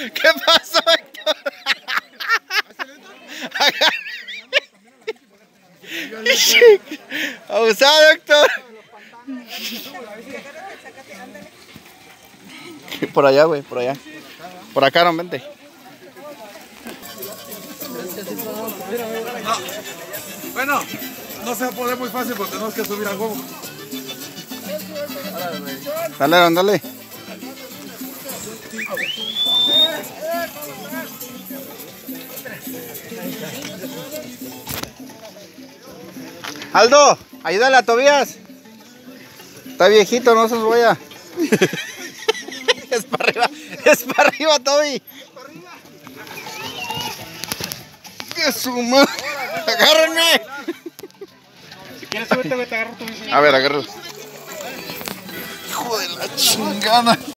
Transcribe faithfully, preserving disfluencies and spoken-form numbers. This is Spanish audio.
¿Qué pasó, Héctor? Abusado, Héctor. Por allá, güey, por allá. Por acá, no, vente. No. Bueno, no se va a poder muy fácil porque tenemos que subir al huevo. Dale, ándale. Aldo, ayúdale a Tobías. Está viejito, no se nos vaya. Es para arriba, es para arriba, Toby. ¡Qué suma! ¡Agárrenme! Si quieres súbete, te agarro tu bici. A ver, agárralo. Hijo de la chingada.